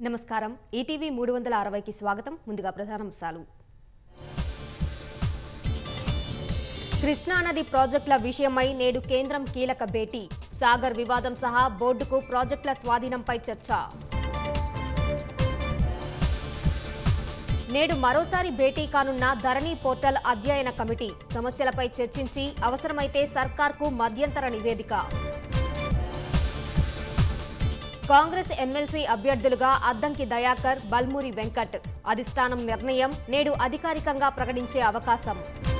నమస్కారం ఈటీవీ 360కి స్వాగతం ముందుగా ప్రధానాంశాలు కృష్ణా నది ప్రాజెక్టుల విషయమై నేడు కేంద్రం కీలక భేటీ సాగర్ వివాదం సహా బోర్డుకు ప్రాజెక్టుల స్వాధీనంపై చర్చ నేడు మరోసారి భేటీ కానున్న ధరణి పోర్టల్ అధ్యయన కమిటీ సమస్యలపై చర్చించి అవసరమైతే సర్కార్కు మధ్యంతర నివేదిక కాంగ్రెస్ ఎమ్మెల్సీ అభ్యర్థులుగా అద్దంకి దయాకర్ బల్మూరి వెంకట్ అధిష్టానం నిర్ణయం నేడు అధికారికంగా ప్రకటించే అవకాశం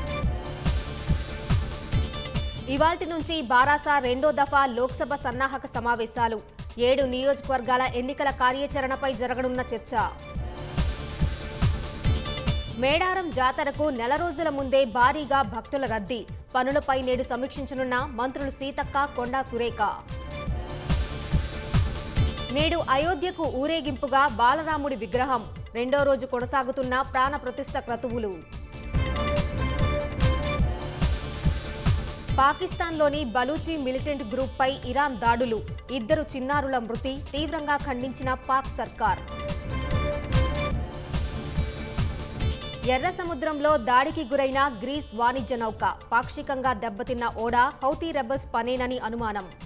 ఇవాల్టి నుంచి బారాస రెండో దఫా లోక్సభ సన్నాహక సమావేశాలు 7 నియోజకవర్గాల ఎన్నికల కార్యాచరణపై జరగనున్న చర్చ మేడారం జాతరకు నెల రోజుల ముందే భారీగా భక్తుల రద్దీ పనులపై నేడు సమీక్షించనున్న మంత్రులు సీతక్క కొండా సురేఖ నేడు అయోధ్యకు ఊరేగింపుగా బాలరాముడి విగ్రహం రెండో రోజు కొనసాగుతున్న ప్రాణ ప్రతిష్ఠ క్రతువులు పాకిస్తాన్లోని బలూచి మిలిటెంట్ గ్రూప్పై ఇరాన్ దాడులు 2 చిన్నారుల మృతి తీవ్రంగా ఖండించిన పాక్ సర్కార్ ఎర్ర సముద్రంలో దాడికి గురైన గ్రీస్ వాణిజ్య నౌక పాక్షికంగా దెబ్బతిన్న ఓడా హౌతీ రెబల్స్ పనేనని అనుమానం